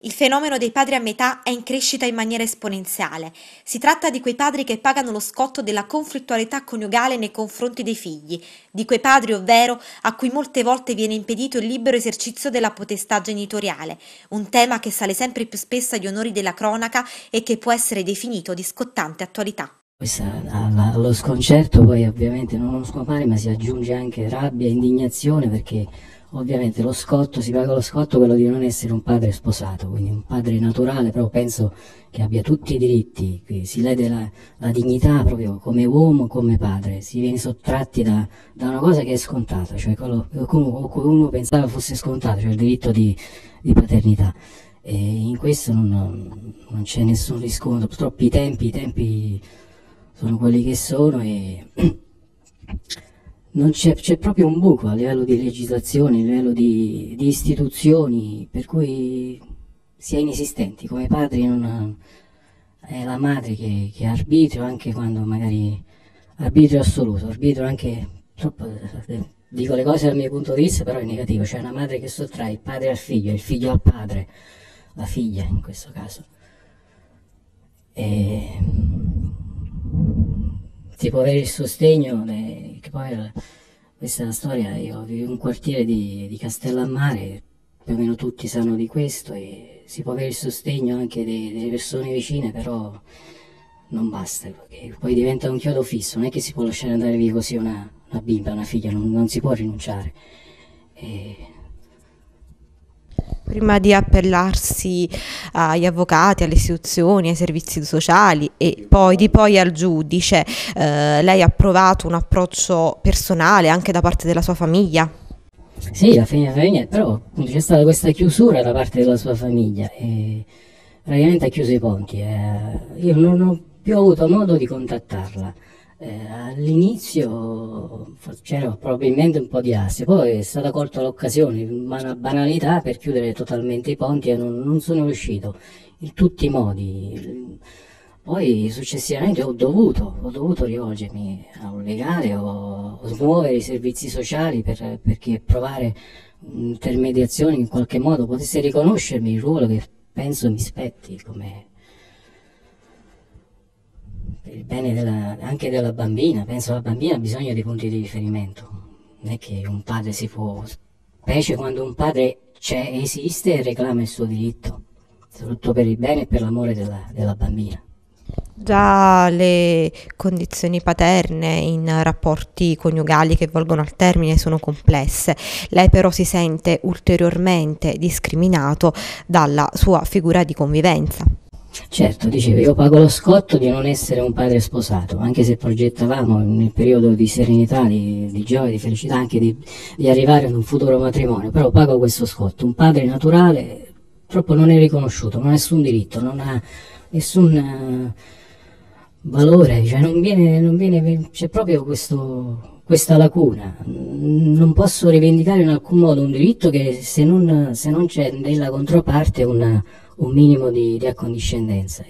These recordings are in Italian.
Il fenomeno dei padri a metà è in crescita in maniera esponenziale. Si tratta di quei padri che pagano lo scotto della conflittualità coniugale nei confronti dei figli, di quei padri, ovvero, a cui molte volte viene impedito il libero esercizio della potestà genitoriale, un tema che sale sempre più spesso agli onori della cronaca e che può essere definito di scottante attualità. Allo sconcerto poi ovviamente non lo scopare, ma si aggiunge anche rabbia e indignazione perché ovviamente lo scotto, si paga lo scotto quello di non essere un padre sposato, quindi un padre naturale, però penso che abbia tutti i diritti, che si lede la dignità proprio come uomo, come padre, si viene sottratti da una cosa che è scontata, cioè quello che uno pensava fosse scontato, cioè il diritto di paternità. E in questo non c'è nessun riscontro, purtroppo i tempi sono quelli che sono e non c'è proprio un buco a livello di legislazione, a livello di istituzioni, per cui si è inesistenti. Come padri non, è la madre che ha arbitrio, anche quando magari arbitrio assoluto, arbitrio anche troppo, dico le cose dal mio punto di vista, però è negativo, cioè una madre che sottrae il padre al figlio, il figlio al padre, la figlia in questo caso. E si può avere il sostegno, che poi questa è la storia, io vivo in un quartiere di Castellammare, più o meno tutti sanno di questo e si può avere il sostegno anche delle persone vicine, però non basta, perché poi diventa un chiodo fisso, non è che si può lasciare andare via così una bimba, una figlia, non si può rinunciare. E Prima di appellarsi agli avvocati, alle istituzioni, ai servizi sociali e poi di poi al giudice, lei ha provato un approccio personale anche da parte della sua famiglia? sì, la famiglia, però appunto, c'è stata questa chiusura da parte della sua famiglia e praticamente ha chiuso i ponti. Io non ho più avuto modo di contattarla. All'inizio c'era probabilmente un po' di ansia, poi è stata colta l'occasione, una banalità per chiudere totalmente i ponti e non sono riuscito in tutti i modi. Poi successivamente ho dovuto rivolgermi a un legale o smuovere i servizi sociali perché provare un'intermediazione in qualche modo potesse riconoscermi il ruolo che penso mi spetti come per il bene anche della bambina. Penso la bambina ha bisogno di punti di riferimento, non è che un padre si può, specie quando un padre c'è, esiste e reclama il suo diritto, soprattutto per il bene e per l'amore della bambina. Già le condizioni paterne in rapporti coniugali che volgono al termine sono complesse. Lei però si sente ulteriormente discriminato dalla sua figura di convivenza. Certo, dicevo, io pago lo scotto di non essere un padre sposato, anche se progettavamo nel periodo di serenità, di gioia, di felicità, anche di arrivare ad un futuro matrimonio, però pago questo scotto. Un padre naturale purtroppo non è riconosciuto, non ha nessun diritto, non ha nessun valore, cioè c'è proprio questa lacuna. Non posso rivendicare in alcun modo un diritto che se non c'è nella controparte un minimo di accondiscendenza.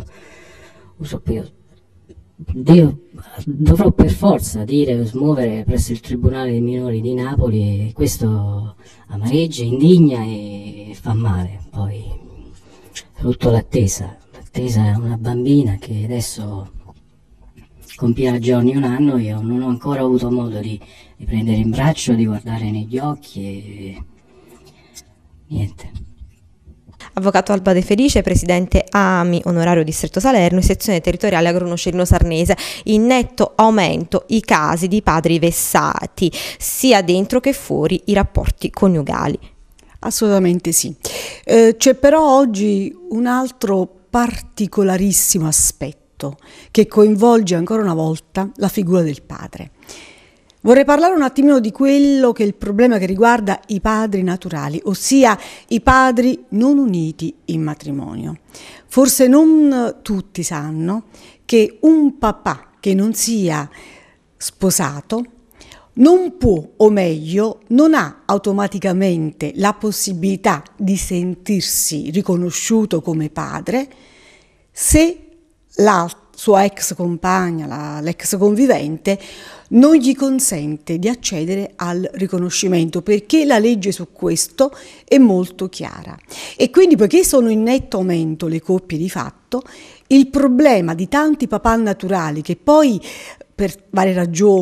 Io dovrò per forza dire, smuovere presso il Tribunale dei minori di Napoli e questo amareggia, indigna e fa male. Poi, soprattutto l'attesa è una bambina che adesso compirà giorni un anno, io non ho ancora avuto modo di prendere in braccio, di guardare negli occhi e niente. Avvocato Alba De Felice, presidente AMI onorario distretto Salerno e sezione territoriale Agronocerino Sarnese, in netto aumento i casi di padri vessati, sia dentro che fuori i rapporti coniugali. Assolutamente sì. C'è però oggi un altro particolarissimo aspetto che coinvolge ancora una volta la figura del padre. Vorrei parlare un attimino di quello che è il problema che riguarda i padri naturali, ossia i padri non uniti in matrimonio. Forse non tutti sanno che un papà che non sia sposato non può, o meglio, non ha automaticamente la possibilità di sentirsi riconosciuto come padre se sua ex compagna, l'ex convivente, non gli consente di accedere al riconoscimento, perché la legge su questo è molto chiara. E quindi, poiché sono in netto aumento le coppie di fatto, il problema di tanti papà naturali che poi per varie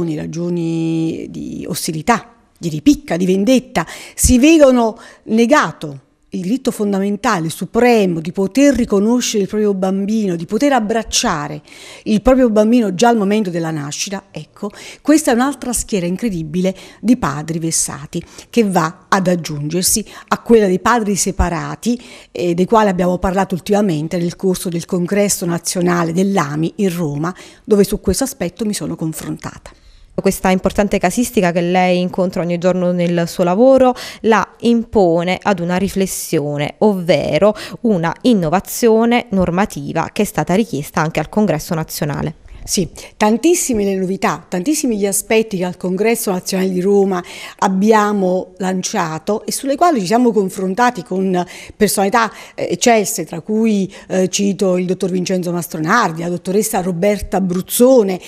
ragioni di ostilità, di ripicca, di vendetta, si vedono negato il diritto fondamentale, supremo, di poter riconoscere il proprio bambino, di poter abbracciare il proprio bambino già al momento della nascita, ecco, questa è un'altra schiera incredibile di padri vessati che va ad aggiungersi a quella dei padri separati, dei quali abbiamo parlato ultimamente nel corso del congresso nazionale dell'AMI in Roma, dove su questo aspetto mi sono confrontata. Questa importante casistica che lei incontra ogni giorno nel suo lavoro la impone ad una riflessione, ovvero una innovazione normativa che è stata richiesta anche al Congresso nazionale. Sì, tantissime le novità, tantissimi gli aspetti che al Congresso Nazionale di Roma abbiamo lanciato e sulle quali ci siamo confrontati con personalità eccelse, tra cui cito il dottor Vincenzo Mastronardi, la dottoressa Roberta Bruzzone,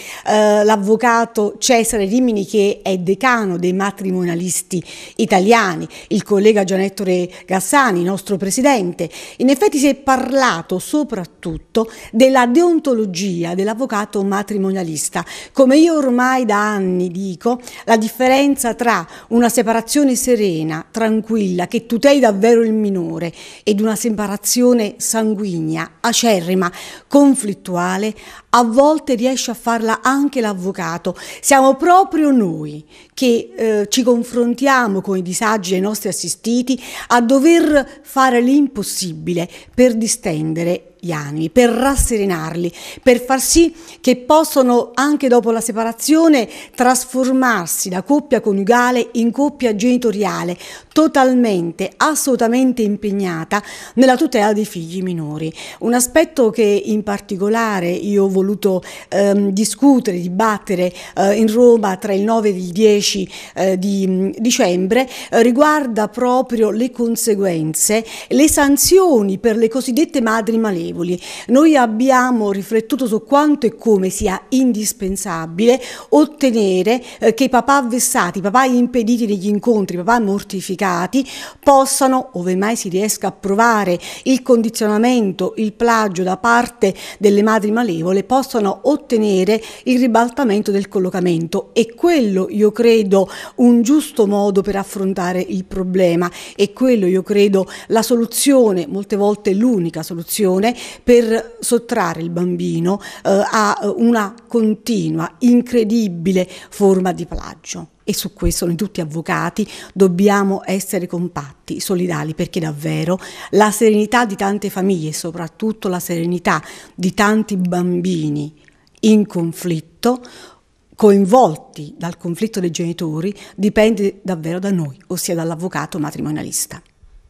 l'avvocato Cesare Rimini, che è decano dei matrimonialisti italiani, il collega Gianettore Gassani, nostro presidente. In effetti si è parlato soprattutto della deontologia dell'avvocato matrimonialista. Come io ormai da anni dico, la differenza tra una separazione serena, tranquilla, che tuteli davvero il minore, ed una separazione sanguigna, acerrima, conflittuale, a volte riesce a farla anche l'avvocato. Siamo proprio noi che ci confrontiamo con i disagi dei nostri assistiti a dover fare l'impossibile per distendere gli animi, per rasserenarli, per far sì che possano anche dopo la separazione trasformarsi da coppia coniugale in coppia genitoriale, totalmente, assolutamente impegnata nella tutela dei figli minori. Un aspetto che in particolare io ho voluto discutere, dibattere in Roma tra il 9 e il 10 di dicembre riguarda proprio le conseguenze, le sanzioni per le cosiddette madri malevole. Noi abbiamo riflettuto su quanto e come sia indispensabile ottenere che i papà vessati, i papà impediti degli incontri, i papà mortificati possano, ove mai si riesca a provare il condizionamento, il plagio da parte delle madri malevole, possano ottenere il ribaltamento del collocamento. E quello, io credo, un giusto modo per affrontare il problema, e quello, io credo, la soluzione, molte volte l'unica soluzione per sottrarre il bambino a una continua, incredibile forma di plagio. E su questo noi tutti avvocati dobbiamo essere compatti, solidali, perché davvero la serenità di tante famiglie e soprattutto la serenità di tanti bambini in conflitto, coinvolti dal conflitto dei genitori, dipende davvero da noi, ossia dall'avvocato matrimonialista.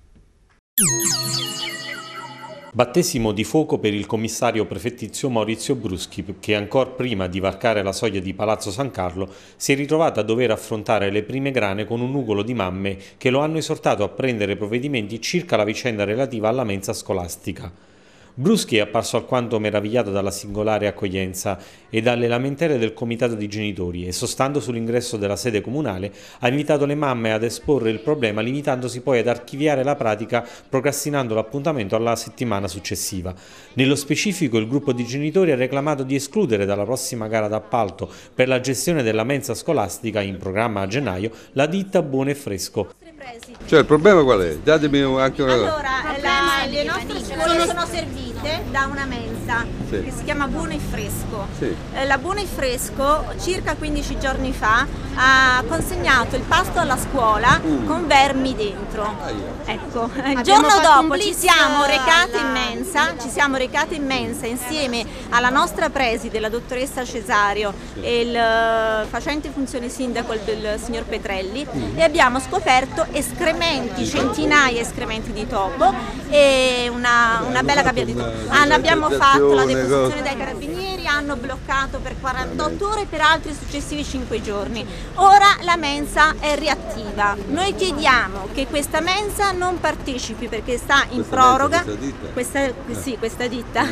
Battesimo di fuoco per il commissario prefettizio Maurizio Bruschi, che ancora prima di varcare la soglia di Palazzo San Carlo si è ritrovato a dover affrontare le prime grane con un nugolo di mamme che lo hanno esortato a prendere provvedimenti circa la vicenda relativa alla mensa scolastica. Bruschi è apparso alquanto meravigliato dalla singolare accoglienza e dalle lamentele del comitato di genitori e, sostando sull'ingresso della sede comunale, ha invitato le mamme ad esporre il problema, limitandosi poi ad archiviare la pratica, procrastinando l'appuntamento alla settimana successiva. Nello specifico, il gruppo di genitori ha reclamato di escludere dalla prossima gara d'appalto per la gestione della mensa scolastica in programma a gennaio la ditta Buono e Fresco. Cioè, il problema qual è? Datemi anche una cosa. Allora, le nostre scuole sono servite da una mensa che si chiama Buono e Fresco. La Buono e Fresco circa 15 giorni fa ha consegnato il pasto alla scuola con vermi dentro. Ecco, il giorno dopo ci siamo recate in mensa insieme alla nostra preside, la dottoressa Cesario, e il facente funzione sindaco del signor Petrelli, e abbiamo scoperto escrementi, centinaia escrementi di topo e una bella gabbia di topo. Abbiamo fatto la deposizione dai carabinieri, hanno bloccato per 48 ore per altri successivi 5 giorni. Ora la mensa è riattiva. Noi chiediamo che questa mensa non partecipi perché sta in proroga. Questa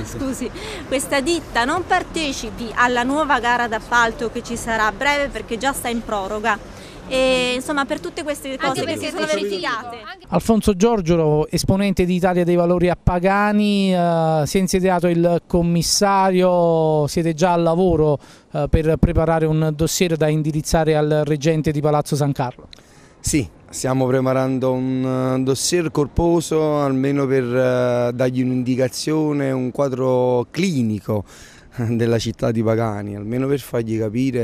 ditta non partecipi alla nuova gara d'appalto che ci sarà a breve perché già sta in proroga. E insomma, per tutte queste cose che si sono verificate. Alfonso Giorgio, esponente di Italia dei Valori a Pagani, si è insediato il commissario, siete già al lavoro per preparare un dossier da indirizzare al reggente di Palazzo San Carlo? Sì, stiamo preparando un dossier corposo almeno per dargli un'indicazione, un quadro clinico della città di Pagani, almeno per fargli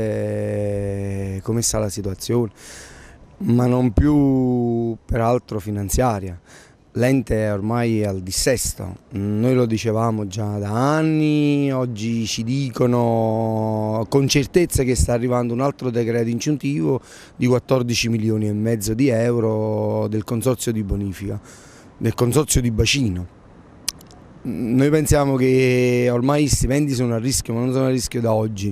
capire come sta la situazione, ma non più peraltro finanziaria. L'ente è ormai al dissesto, noi lo dicevamo già da anni, oggi ci dicono con certezza che sta arrivando un altro decreto incentivo di 14 milioni e mezzo di euro del consorzio di bonifica, del consorzio di bacino. Noi pensiamo che ormai gli stipendi sono a rischio, ma non sono a rischio da oggi.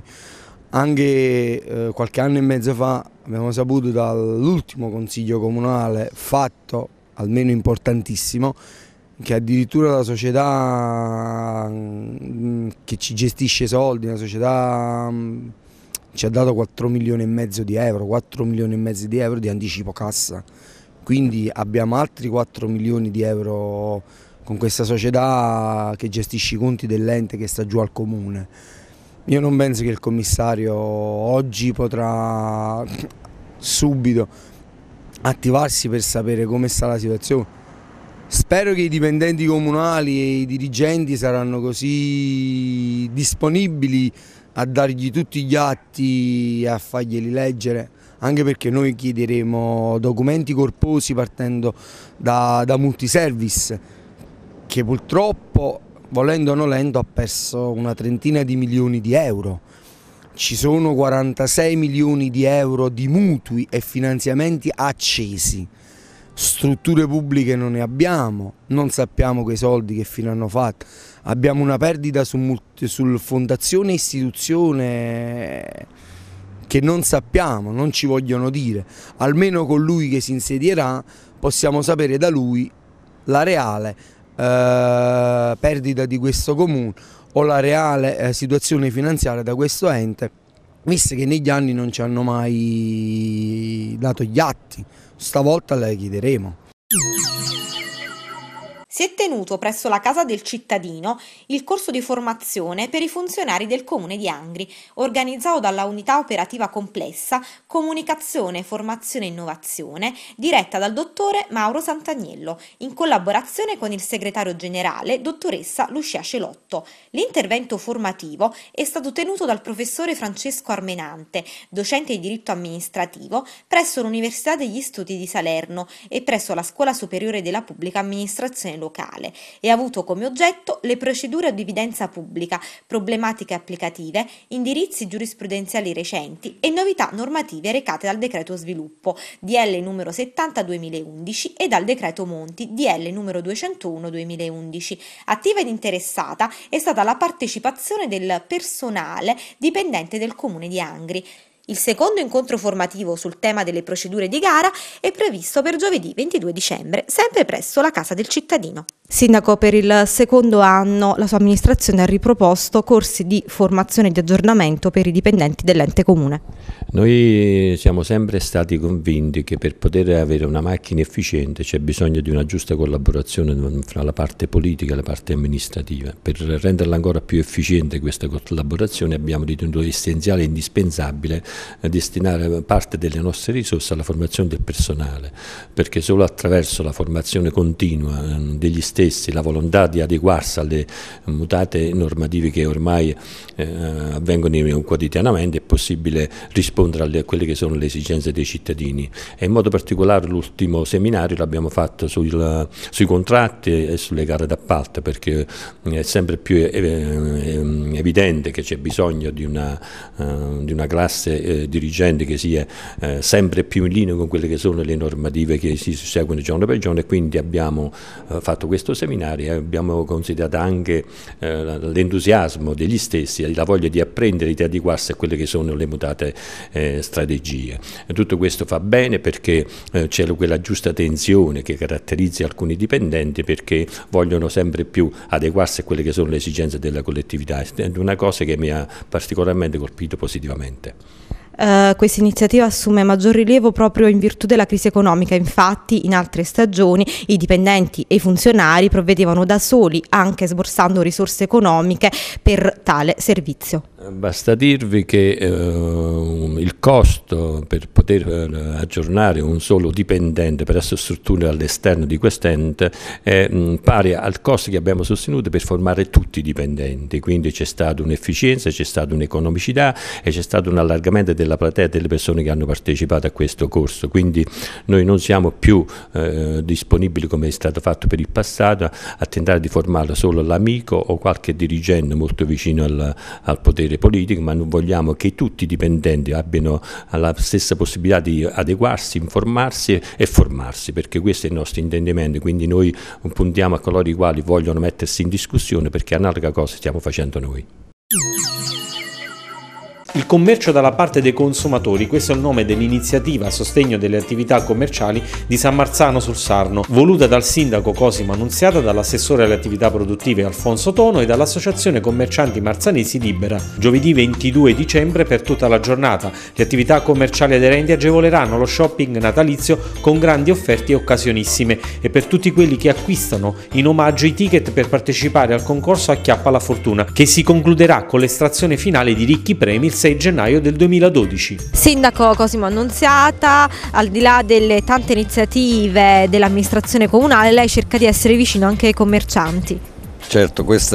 Anche qualche anno e mezzo fa abbiamo saputo dall'ultimo consiglio comunale fatto, almeno importantissimo, che addirittura la società che ci gestisce i soldi, una società ci ha dato 4 milioni e mezzo di euro, 4 milioni e mezzo di euro di anticipo cassa. Quindi abbiamo altri 4 milioni di euro con questa società che gestisce i conti dell'ente che sta giù al comune. Io non penso che il commissario oggi potrà subito attivarsi per sapere come sta la situazione. Spero che i dipendenti comunali e i dirigenti saranno così disponibili a dargli tutti gli atti e a farglieli leggere, anche perché noi chiederemo documenti corposi partendo da Multiservice, che purtroppo, volendo o nolendo, ha perso una trentina di milioni di euro. Ci sono 46 milioni di euro di mutui e finanziamenti accesi. Strutture pubbliche non ne abbiamo, non sappiamo quei soldi che fine hanno fatto. Abbiamo una perdita sul fondazione e istituzione che non sappiamo, non ci vogliono dire. Almeno con lui che si insedierà possiamo sapere da lui la reale perdita di questo comune o la reale situazione finanziaria da questo ente, visto che negli anni non ci hanno mai dato gli atti. Stavolta le chiederemo. Si è tenuto presso la Casa del Cittadino il corso di formazione per i funzionari del Comune di Angri, organizzato dalla Unità Operativa Complessa Comunicazione, Formazione e Innovazione, diretta dal dottore Mauro Sant'Agnello, in collaborazione con il segretario generale, dottoressa Lucia Celotto. L'intervento formativo è stato tenuto dal professore Francesco Armenante, docente di diritto amministrativo presso l'Università degli Studi di Salerno e presso la Scuola Superiore della Pubblica Amministrazione locale e ha avuto come oggetto le procedure di evidenza pubblica, problematiche applicative, indirizzi giurisprudenziali recenti e novità normative recate dal decreto sviluppo DL numero 70/2011 e dal decreto Monti DL numero 201/2011. Attiva ed interessata è stata la partecipazione del personale dipendente del Comune di Angri. Il secondo incontro formativo sul tema delle procedure di gara è previsto per giovedì 22 dicembre, sempre presso la Casa del Cittadino. Sindaco, per il secondo anno la sua amministrazione ha riproposto corsi di formazione e di aggiornamento per i dipendenti dell'ente comune. Noi siamo sempre stati convinti che per poter avere una macchina efficiente c'è bisogno di una giusta collaborazione fra la parte politica e la parte amministrativa. Per renderla ancora più efficiente questa collaborazione abbiamo ritenuto essenziale e indispensabile destinare parte delle nostre risorse alla formazione del personale, perché solo attraverso la formazione continua degli stessi stessi, la volontà di adeguarsi alle mutate normative che ormai avvengono quotidianamente, è possibile rispondere a quelle che sono le esigenze dei cittadini. E in modo particolare l'ultimo seminario l'abbiamo fatto sui contratti e sulle gare d'appalto, perché è sempre più evidente che c'è bisogno di una classe dirigente che sia sempre più in linea con quelle che sono le normative che si seguono giorno per giorno, e quindi abbiamo fatto questo seminario e abbiamo considerato anche l'entusiasmo degli stessi, la voglia di apprendere, di adeguarsi a quelle che sono le mutate strategie. E tutto questo fa bene perché c'è quella giusta tensione che caratterizza alcuni dipendenti, perché vogliono sempre più adeguarsi a quelle che sono le esigenze della collettività. È una cosa che mi ha particolarmente colpito positivamente. Questa iniziativa assume maggior rilievo proprio in virtù della crisi economica. Infatti in altre stagioni i dipendenti e i funzionari provvedevano da soli, anche sborsando risorse economiche per tale servizio. Basta dirvi che il costo per poter aggiornare un solo dipendente presso strutture all'esterno di quest'ente è pari al costo che abbiamo sostenuto per formare tutti i dipendenti, quindi c'è stata un'efficienza, c'è stata un'economicità e c'è stato un allargamento della platea delle persone che hanno partecipato a questo corso. Quindi noi non siamo più disponibili, come è stato fatto per il passato, a tentare di formare solo l'amico o qualche dirigente molto vicino al potere politico, ma non vogliamo che tutti i dipendenti abbiano la stessa possibilità di adeguarsi, informarsi e formarsi, perché questo è il nostro intendimento. Quindi noi puntiamo a coloro i quali vogliono mettersi in discussione, perché analoga cosa stiamo facendo noi. Il commercio dalla parte dei consumatori, questo è il nome dell'iniziativa a sostegno delle attività commerciali di San Marzano sul Sarno, voluta dal sindaco Cosimo Annunziata, dall'assessore alle attività produttive Alfonso Tono e dall'associazione commercianti marzanesi Libera. Giovedì 22 dicembre per tutta la giornata le attività commerciali aderenti agevoleranno lo shopping natalizio con grandi offerte occasionissime, e per tutti quelli che acquistano in omaggio i ticket per partecipare al concorso Acchiappa la Fortuna, che si concluderà con l'estrazione finale di ricchi premi il 6 gennaio del 2012. Sindaco Cosimo Annunziata, al di là delle tante iniziative dell'amministrazione comunale, lei cerca di essere vicino anche ai commercianti. Certo, questo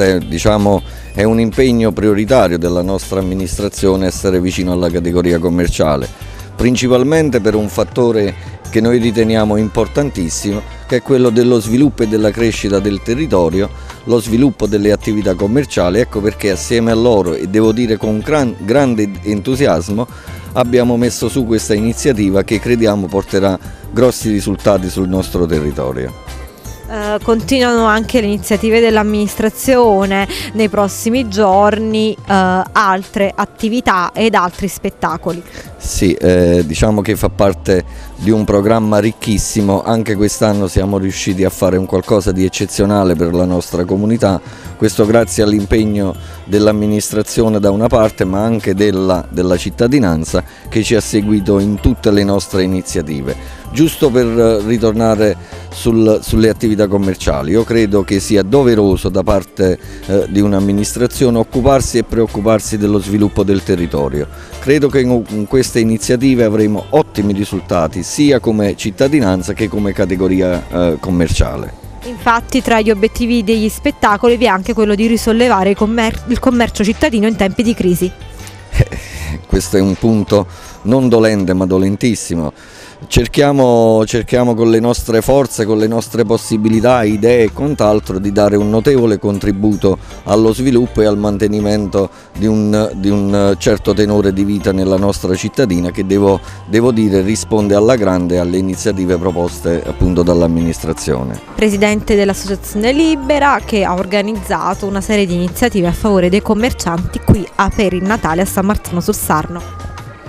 è un impegno prioritario della nostra amministrazione, essere vicino alla categoria commerciale, principalmente per un fattore che noi riteniamo importantissimo, che è quello dello sviluppo e della crescita del territorio, lo sviluppo delle attività commerciali. Ecco perché assieme a loro, e devo dire con grande entusiasmo, abbiamo messo su questa iniziativa che crediamo porterà grossi risultati sul nostro territorio. Continuano anche le iniziative dell'amministrazione nei prossimi giorni, altre attività ed altri spettacoli. Sì, diciamo che fa parte di un programma ricchissimo. Anche quest'anno siamo riusciti a fare un qualcosa di eccezionale per la nostra comunità, questo grazie all'impegno dell'amministrazione da una parte, ma anche della cittadinanza che ci ha seguito in tutte le nostre iniziative. Giusto per ritornare sulle attività commerciali, io credo che sia doveroso da parte di un'amministrazione occuparsi e preoccuparsi dello sviluppo del territorio. Credo che con queste iniziative avremo ottimi risultati sia come cittadinanza che come categoria commerciale. Infatti tra gli obiettivi degli spettacoli vi è anche quello di risollevare il commercio cittadino in tempi di crisi. Questo è un punto non dolente ma dolentissimo. Cerchiamo con le nostre forze, con le nostre possibilità, idee e quant'altro di dare un notevole contributo allo sviluppo e al mantenimento di un certo tenore di vita nella nostra cittadina, che devo dire risponde alla grande alle iniziative proposte appunto dall'amministrazione. Presidente dell'Associazione Libera, che ha organizzato una serie di iniziative a favore dei commercianti qui per il Natale a San Marzano sul Sarno.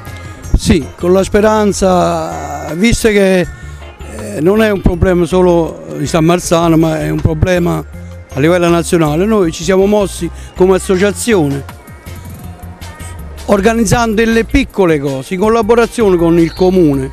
Sì, con la speranza, visto che non è un problema solo di San Marzano, ma è un problema a livello nazionale, noi ci siamo mossi come associazione, organizzando delle piccole cose, in collaborazione con il comune.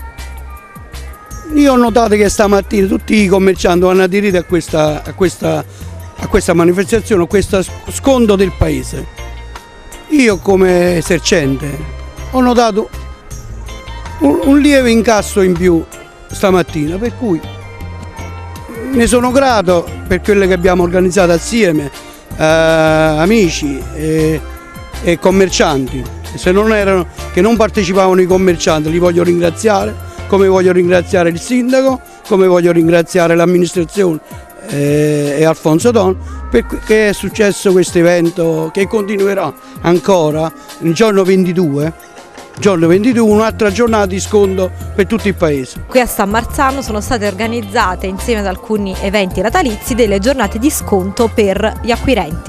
Io ho notato che stamattina tutti i commercianti vanno aderiti a questa manifestazione, a questo sconto del paese. Io come esercente ho notato un lieve incasso in più stamattina, per cui Ne sono grato per quelle che abbiamo organizzato assieme, amici e commercianti. Se non erano, che non partecipavano i commercianti, li voglio ringraziare, come voglio ringraziare il sindaco, come voglio ringraziare l'amministrazione e Alfonso Don, perché è successo questo evento che continuerà ancora il giorno 22, un'altra giornata di sconto per tutto il paese. Qui a San Marzano sono state organizzate, insieme ad alcuni eventi natalizi, delle giornate di sconto per gli acquirenti.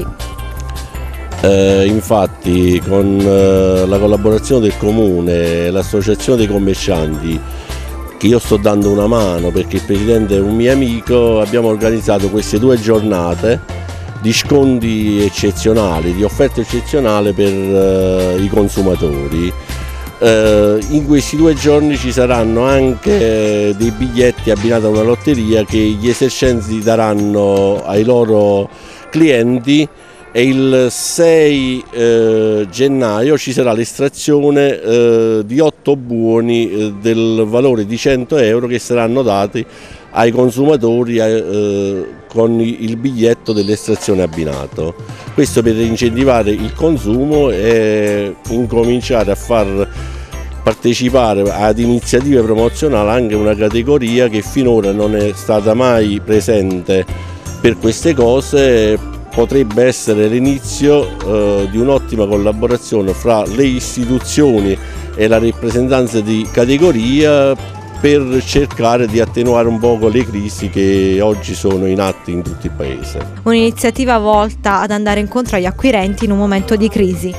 Infatti, con la collaborazione del comune e l'associazione dei commercianti, che io sto dando una mano perché il presidente è un mio amico, abbiamo organizzato queste 2 giornate di sconti eccezionali, di offerte eccezionali per i consumatori. In questi 2 giorni ci saranno anche dei biglietti abbinati a una lotteria che gli esercenti daranno ai loro clienti, e il 6 gennaio ci sarà l'estrazione di 8 buoni del valore di 100 euro che saranno dati ai consumatori con il biglietto dell'estrazione abbinato. Questo per incentivare il consumo e incominciare a far partecipare ad iniziative promozionali anche una categoria che finora non è stata mai presente per queste cose. Potrebbe essere l'inizio di un'ottima collaborazione fra le istituzioni e la rappresentanza di categoria per cercare di attenuare un poco le crisi che oggi sono in atto in tutto il Paese. Un'iniziativa volta ad andare incontro agli acquirenti in un momento di crisi.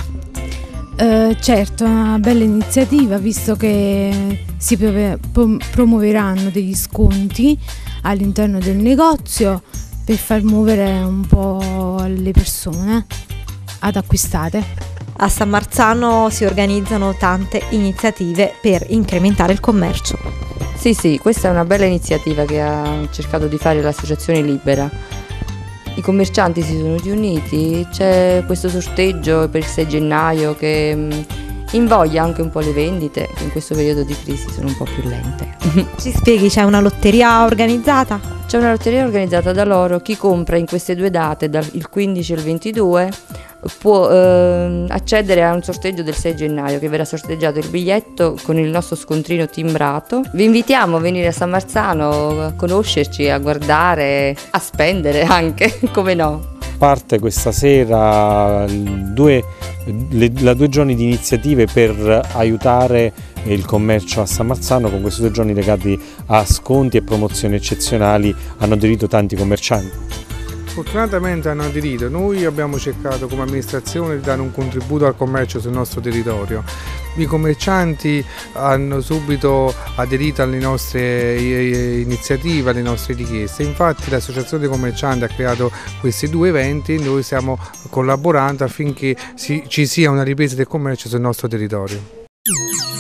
Certo, una bella iniziativa, visto che si promuoveranno degli sconti all'interno del negozio per far muovere un po' le persone ad acquistare. A San Marzano si organizzano tante iniziative per incrementare il commercio. Sì, questa è una bella iniziativa che ha cercato di fare l'Associazione Libera. I commercianti si sono riuniti, c'è questo sorteggio per il 6 gennaio che invoglia anche un po' le vendite, che in questo periodo di crisi sono un po' più lente. Ci spieghi, c'è una lotteria organizzata? C'è una lotteria organizzata da loro, chi compra in queste 2 date, il 15 e il 22, può accedere a un sorteggio del 6 gennaio che verrà sorteggiato il biglietto con il nostro scontrino timbrato. Vi invitiamo a venire a San Marzano, a conoscerci, a guardare, a spendere anche, come no. Parte questa sera la 2 giorni di iniziative per aiutare il commercio a San Marzano. Con questi 2 giorni legati a sconti e promozioni eccezionali hanno aderito tanti commercianti. Fortunatamente hanno aderito. Noi abbiamo cercato come amministrazione di dare un contributo al commercio sul nostro territorio. I commercianti hanno subito aderito alle nostre iniziative, alle nostre richieste. Infatti l'associazione dei commercianti ha creato questi 2 eventi e noi stiamo collaborando affinché ci sia una ripresa del commercio sul nostro territorio.